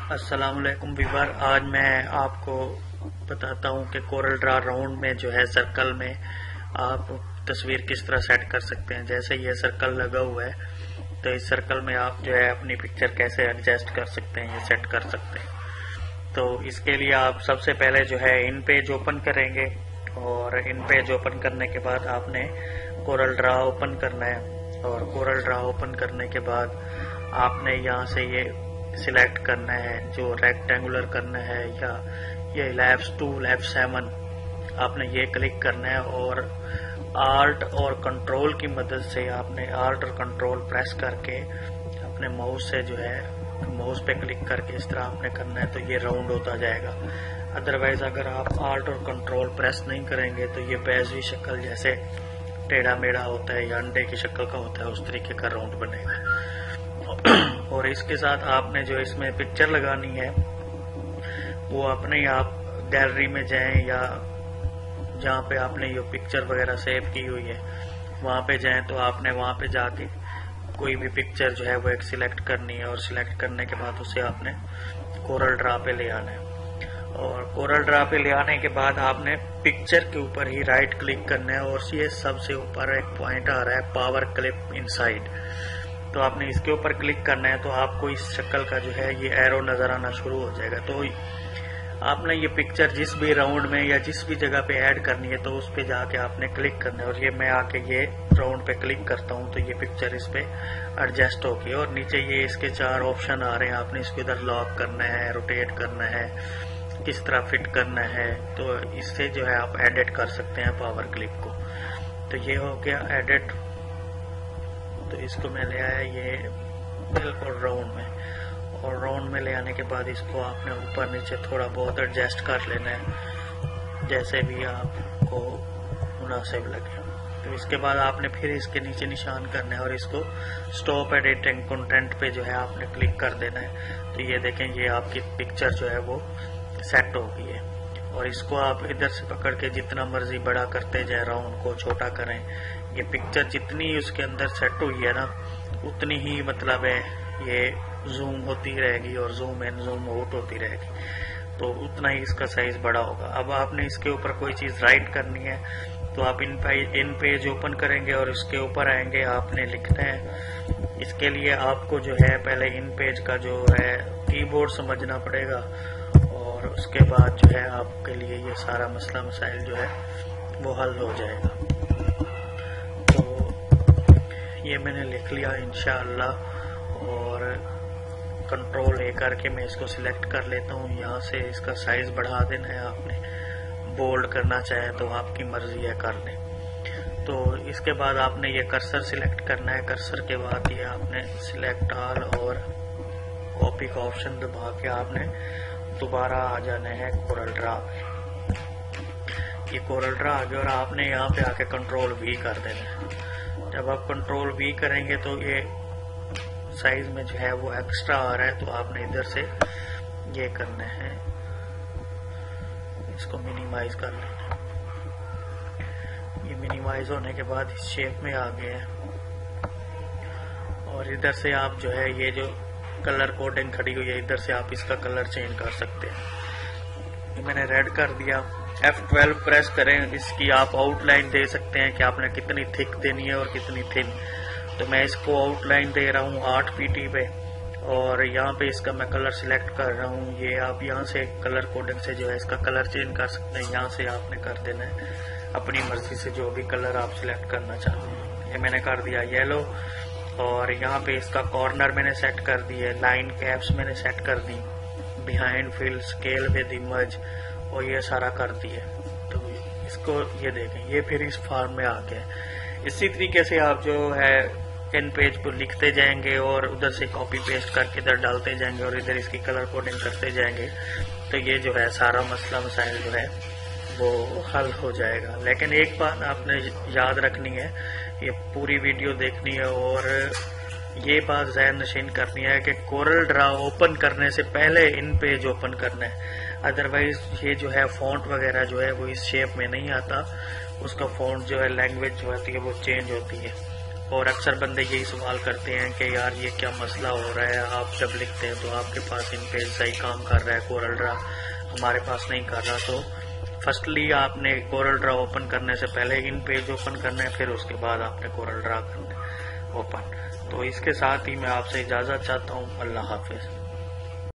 अस्सलामुअलैकुम वीवर। आज मैं आपको बताता हूँ कि कोरल ड्रा राउंड में जो है सर्कल में आप तस्वीर किस तरह सेट कर सकते हैं। जैसे ये सर्कल लगा हुआ है तो इस सर्कल में आप जो है अपनी पिक्चर कैसे एडजस्ट कर सकते हैं, ये सेट कर सकते हैं। तो इसके लिए आप सबसे पहले जो है इन पेज ओपन करेंगे और इन पेज ओपन करने के बाद आपने कोरल ड्रा ओपन करना है। और कोरल ड्रा ओपन करने के बाद आपने यहाँ से ये सिलेक्ट करना है, जो रेक्टेंगुलर करना है या ये लैब्स 2 लैब्स 7 आपने ये क्लिक करना है और आल्ट और कंट्रोल की मदद से आपने आल्ट और कंट्रोल प्रेस करके अपने माउस से जो है माउस पे क्लिक करके इस तरह आपने करना है तो ये राउंड होता जाएगा। अदरवाइज अगर आप आल्ट और कंट्रोल प्रेस नहीं करेंगे तो ये बेज़ी शक्ल जैसे टेढ़ा मेढ़ा होता है या अंडे की शक्ल का होता है उस तरीके का राउंड बनेगा। और इसके साथ आपने जो इसमें पिक्चर लगानी है वो अपने आप गैलरी में जाएं या जहाँ पे आपने ये पिक्चर वगैरह सेव की हुई है वहाँ पे जाएं तो आपने वहाँ पे जाके कोई भी पिक्चर जो है वो एक सिलेक्ट करनी है और सिलेक्ट करने के बाद उसे आपने कोरल ड्रा पे ले आना है। और कोरल ड्रा पे ले आने के बाद आपने पिक्चर के ऊपर ही राइट क्लिक करना है और ये सबसे ऊपर एक पॉइंट आ रहा है पावर क्लिप इनसाइड, तो आपने इसके ऊपर क्लिक करना है तो आपको इस शक्ल का जो है ये एरो नजर आना शुरू हो जाएगा। तो आपने ये पिक्चर जिस भी राउंड में या जिस भी जगह पे ऐड करनी है तो उस पे जाके आपने क्लिक करना है। और ये मैं आके ये राउंड पे क्लिक करता हूँ तो ये पिक्चर इस पे एडजस्ट होगी। और नीचे ये इसके 4 ऑप्शन आ रहे हैं, आपने इसको इधर लॉक करना है, रोटेट करना है, किस तरह फिट करना है, तो इससे जो है आप एडिट कर सकते हैं पावर क्लिप को। तो ये हो गया एडिट। तो इसको मैं ले आया ये बिल्कुल राउंड में, और राउंड में ले आने के बाद इसको आपने ऊपर नीचे थोड़ा बहुत एडजस्ट कर लेना है जैसे भी आपको मुनासिब लगे। तो इसके बाद आपने फिर इसके नीचे निशान करना है और इसको स्टॉप एडिटिंग कंटेंट पे जो है आपने क्लिक कर देना है। तो ये देखें ये आपकी पिक्चर जो है वो सेट हो गई है। और इसको आप इधर से पकड़ के जितना मर्जी बड़ा करते जाए, राउंड को छोटा करें, ये पिक्चर जितनी उसके अंदर सेट हुई है ना उतनी ही मतलब है ये जूम होती रहेगी और जूम इन जूम आउट होती रहेगी, तो उतना ही इसका साइज बड़ा होगा। अब आपने इसके ऊपर कोई चीज राइट करनी है तो आप इन पेज ओपन करेंगे और इसके ऊपर आएंगे, आपने लिखना है। इसके लिए आपको जो है पहले इन पेज का जो है कीबोर्ड समझना पड़ेगा और उसके बाद जो है आपके लिए ये सारा मसला मसाइल जो है वो हल हो जाएगा। तो ये मैंने लिख लिया इंशाअल्लाह। और कंट्रोल ए करके मैं इसको सिलेक्ट कर लेता हूँ। यहाँ से इसका साइज बढ़ा देना है, आपने बोल्ड करना चाहे तो आपकी मर्जी है कर लें। तो इसके बाद आपने ये कर्सर सिलेक्ट करना है। कर्सर के बाद ये आपने सिलेक्ट ऑल और कॉपी का ऑप्शन दबा के आपने दोबारा आ जाना है कोरल ड्रा पे। ये कोरल ड्रा आ गया और आपने यहाँ पे आके कंट्रोल वी कर देना है। जब आप कंट्रोल वी करेंगे तो ये साइज में जो है वो एक्स्ट्रा आ रहा है तो आपने इधर से ये करना है, इसको मिनिमाइज कर लेना। ये मिनिमाइज होने के बाद इस शेप में आ गया है। और इधर से आप जो है ये जो कलर कोडिंग खड़ी हुई है इधर से आप इसका कलर चेंज कर सकते हैं। ये मैंने रेड कर दिया। F12 प्रेस करें, इसकी आप आउटलाइन दे सकते हैं कि आपने कितनी थिक देनी है और कितनी थिन। तो मैं इसको आउटलाइन दे रहा हूँ 8 पीटी पे और यहाँ पे इसका मैं कलर सिलेक्ट कर रहा हूँ। ये आप यहाँ से कलर कोडिंग से जो है इसका कलर चेंज कर सकते हैं। यहाँ से आपने कर देना है अपनी मर्जी से जो भी कलर आप सिलेक्ट करना चाहते हैं। ये मैंने कर दिया येलो। और यहाँ पे इसका कॉर्नर मैंने सेट कर दी है, लाइन कैप्स मैंने सेट कर दी, behind field scale with image और ये सारा कर दिया। तो इसको ये देखें ये फिर इस फॉर्म में आ गया। इसी तरीके से आप जो है इन पेज पर लिखते जाएंगे और उधर से कॉपी पेस्ट करके इधर डालते जाएंगे और इधर इसकी कलर कोडिंग करते जाएंगे तो ये जो है सारा मसला मसाइल जो है वो हल हो जाएगा। लेकिन एक बात आपने याद रखनी है, ये पूरी वीडियो देखनी है और ये बात ज़हन नशीन करनी है कि कोरल ड्रा ओपन करने से पहले इन पेज ओपन करना है। अदरवाइज ये जो है फॉन्ट वगैरह जो है वो इस शेप में नहीं आता, उसका फॉन्ट जो है लैंग्वेज जो होती है वो चेंज होती है। और अक्सर बंदे यही सवाल करते हैं कि यार ये क्या मसला हो रहा है, आप जब लिखते हैं तो आपके पास इन पेज सही काम कर रहा है, कोरल ड्रा हमारे पास नहीं कर रहा। तो फर्स्टली आपने कोरल ड्रा ओपन करने से पहले इन पेज ओपन करना है, फिर उसके बाद आपने कोरल ड्रा करना है ओपन। तो इसके साथ ही मैं आपसे इजाज़त चाहता हूँ। अल्लाह हाफिज।